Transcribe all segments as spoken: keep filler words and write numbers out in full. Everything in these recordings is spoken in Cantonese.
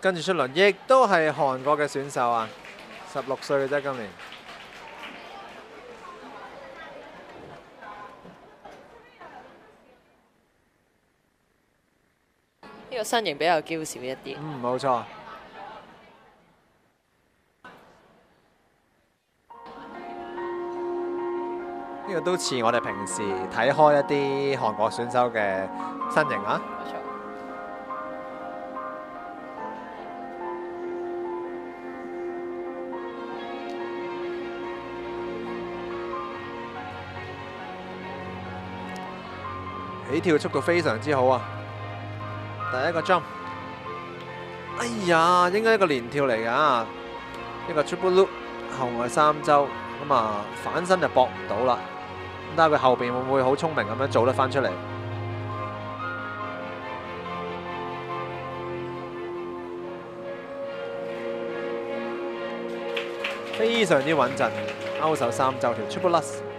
跟住出輪，亦都係韓國嘅選手啊，十六歲嘅啫，今年。 呢個身形比較嬌小一啲。 嗯，冇錯。呢個都似我哋平時睇開一啲韓國選手嘅身形啊。 冇錯。 起跳速度非常之好啊！第一個 jump， 哎呀，應該一個連跳嚟㗎，一個 triple loop 後外三周，咁啊反身就搏唔到啦。咁睇下佢後邊會唔會好聰明咁樣做得翻出嚟？非常之穩陣，勾手三周條 triple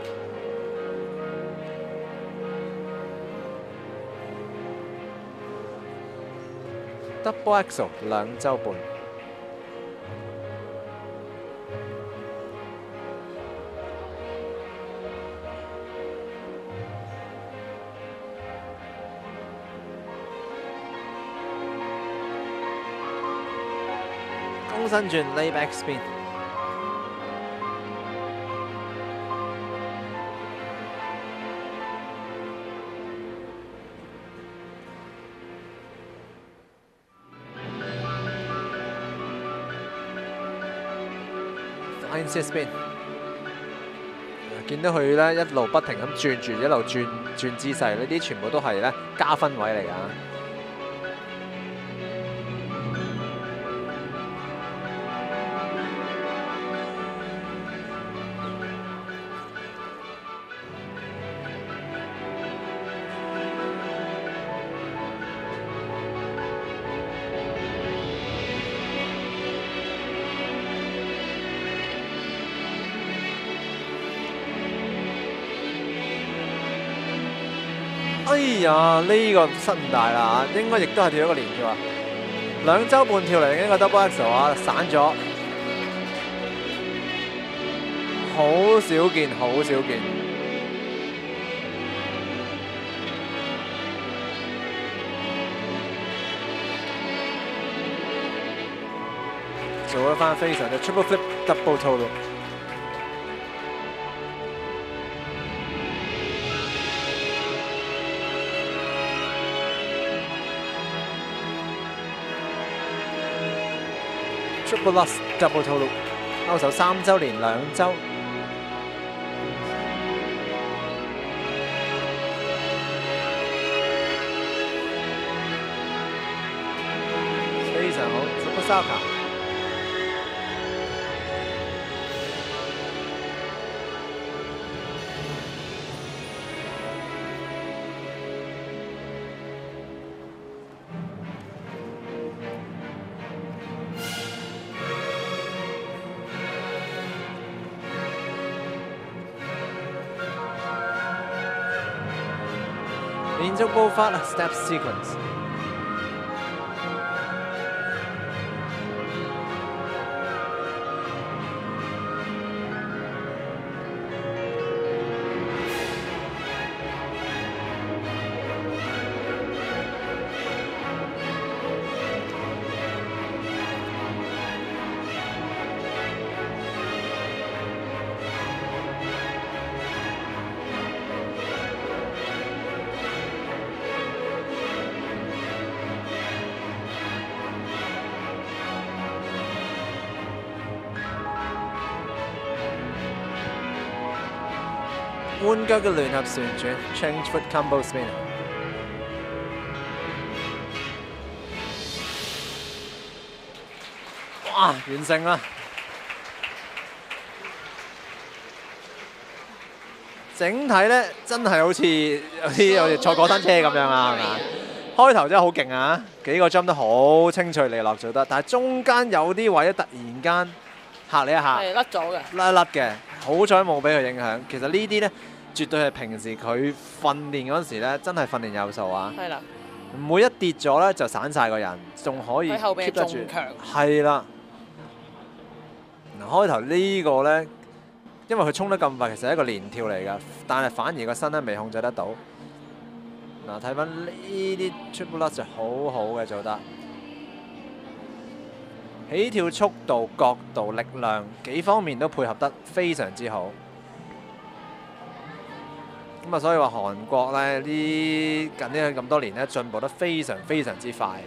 lutz。Double Axel 兩週半，躬身轉 layback spin。Inside spin， 見到佢咧一路不停咁轉住，一路轉轉姿勢，呢啲全部都係咧加分位嚟㗎。哎呀，呢、這個失誤大啦，應該亦都係跳咗個連跳啊，兩週半跳嚟嘅呢個 double axel 啊，散咗，好少見，好少見。做咗翻非常嘅 triple flip double toe。Triple lutz double toe loop， 勾手三週連兩週，非常好 ，Triple salchow。連續步法 step sequence。彎腳嘅聯合旋轉 ，change foot combo spin。哇，完成啦！整體咧真係好似有啲好似坐過山車咁樣啊，係嘛？開頭真係好勁啊，幾個 jump 都好清脆利落做得，但係中間有啲位突然間嚇你一下， 係甩咗嘅， 甩一甩嘅，好彩冇俾佢影響。其實呢啲咧。絕對係平時佢訓練嗰陣時咧，真係訓練有素啊！ 係啦， 唔會一跌咗咧就散晒個人，仲可以佢後邊 keep 得住。 仲強。 係啦，嗱開頭呢個咧，因為佢衝得咁快，其實係一個連跳嚟㗎，但係反而個身咧未控制得到。嗱，睇翻呢啲 triple lutz 就好好嘅做得，起跳速度、角度、力量幾方面都配合得非常之好。咁啊，所以話韓國咧呢近呢咁多年咧進步得非常非常之快。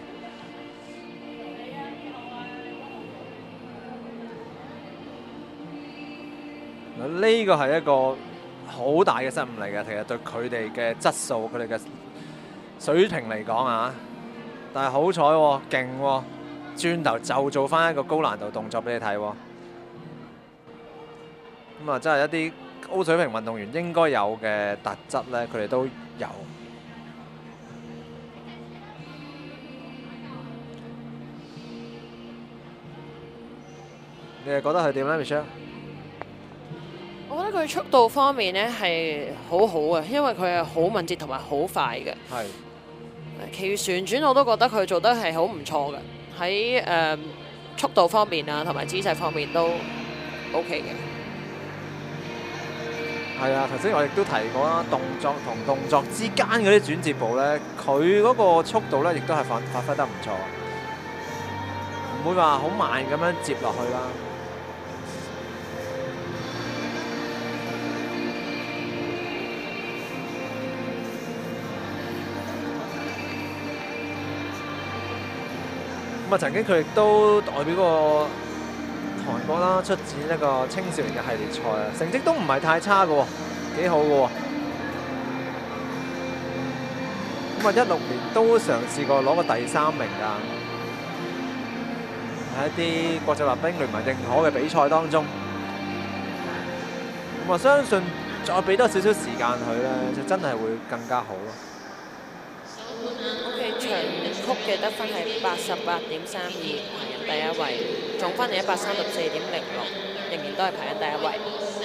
嗱，呢個係一個好大嘅失誤嚟嘅，其實對佢哋嘅質素、佢哋嘅水平嚟講啊，但係好彩喎，勁喎，轉頭就做翻一個高難度動作俾你睇喎。咁啊，真係一啲高水平運動員應該有嘅特質咧，佢哋都有。你係覺得佢點咧 ，Michelle？ 我覺得佢速度方面咧係好好嘅，因為佢係好敏捷同埋好快嘅。 係。 其餘旋轉我都覺得佢做得係好唔錯嘅，喺誒速度方面啊，同埋姿勢方面都 OK 嘅。 係啊，頭先我亦都提過啦，動作同動作之間嗰啲轉接步咧，佢嗰個速度咧，亦都係發發揮得唔錯，唔會話好慢咁樣接落去啦。咁啊，曾經佢亦都代表過韓國啦，出戰一個青少年嘅系列賽啊，成績都唔係太差嘅喎，幾好嘅喎。咁啊，一六年都嘗試過攞個第三名㗎，喺一啲國際滑冰聯盟認可嘅比賽當中。咁啊，相信再俾多少少時間佢咧，就真係會更加好咯。 O.K. 長曲嘅得分係八十八點三二，排緊第一位，總分係一百三十四點零六，仍然都係排緊第一位。